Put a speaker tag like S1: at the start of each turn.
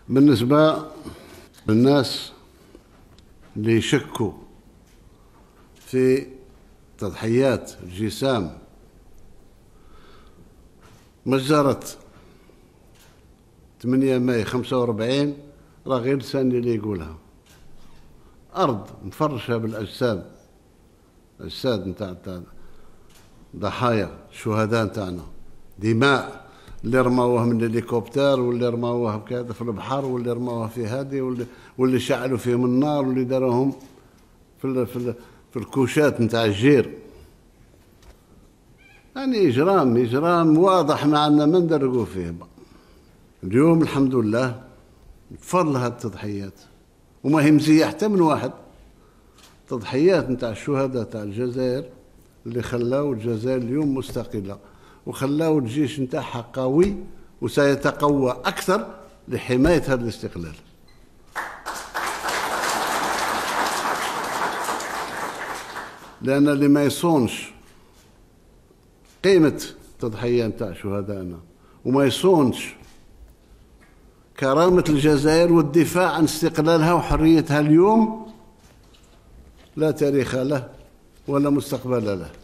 S1: بالنسبة للناس اللي يشكوا في تضحيات الجسام، مجزرة 8 ماي 45 راه غير لساني اللي يقولها. أرض مفرشة بالأجساد، أجساد نتاع ضحايا الشهداء نتاعنا، دماء اللي رماوها من الهليكوبتر، واللي رماوها كذا في البحر، واللي رماوها في هذه، واللي شعلوا فيهم النار، واللي داروهم في الكوشات نتاع الجير. يعني إجرام واضح، ما عندنا ما ندرقوا فيه. اليوم الحمد لله بفضل هذه التضحيات، وما هي مزية حتى من واحد، تضحيات نتاع الشهداء تاع الجزائر اللي خلاو الجزائر اليوم مستقلة، وخلاو الجيش نتاعها قوي وسيتقوى أكثر لحماية هذا الاستقلال. لأن اللي ما يصونش قيمة التضحية نتاع شهدائنا، وما يصونش كرامة الجزائر والدفاع عن استقلالها وحريتها اليوم، لا تاريخ له ولا مستقبل له.